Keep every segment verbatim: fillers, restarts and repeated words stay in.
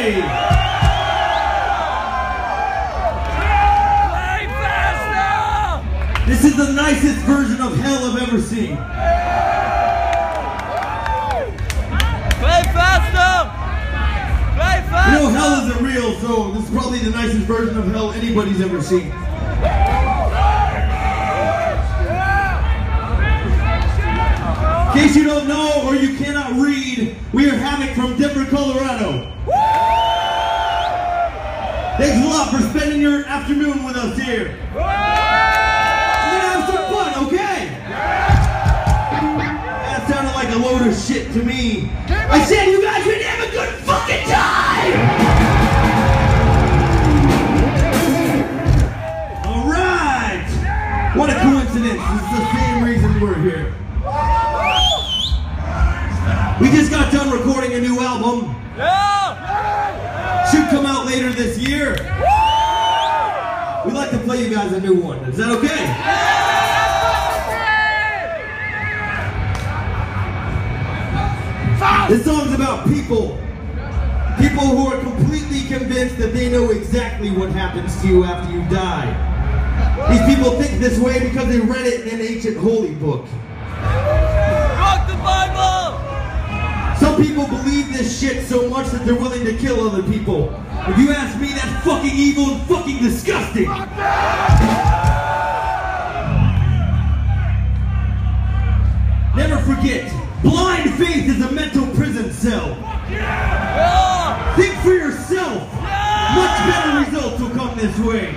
Play faster! This is the nicest version of hell I've ever seen. Play faster! Play faster! You know hell isn't real, so this is probably the nicest version of hell anybody's ever seen. In case you don't know or you cannot read, we are Havoc from Denver, Colorado. Thanks a lot for spending your afternoon with us here. We're gonna have some fun, okay? That sounded like a load of shit to me. I said you guys would have a good fucking time! Alright! What a coincidence. This is the same reason we're here. We just got done recording a new album. Yeah. Should come out later this year. We'd like to play you guys a new one. Is that okay? Yeah. This song's about people. People who are completely convinced that they know exactly what happens to you after you die. These people think this way because they read it in an ancient holy book. Rock the Bible! Some people believe this shit so much that they're willing to kill other people. If you ask me, that's fucking evil and fucking disgusting. Never forget, blind faith is a mental prison cell. Yeah. Think for yourself. Yeah. Much better results will come this way.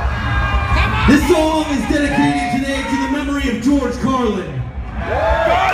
This song is dedicated today to the memory of George Carlin.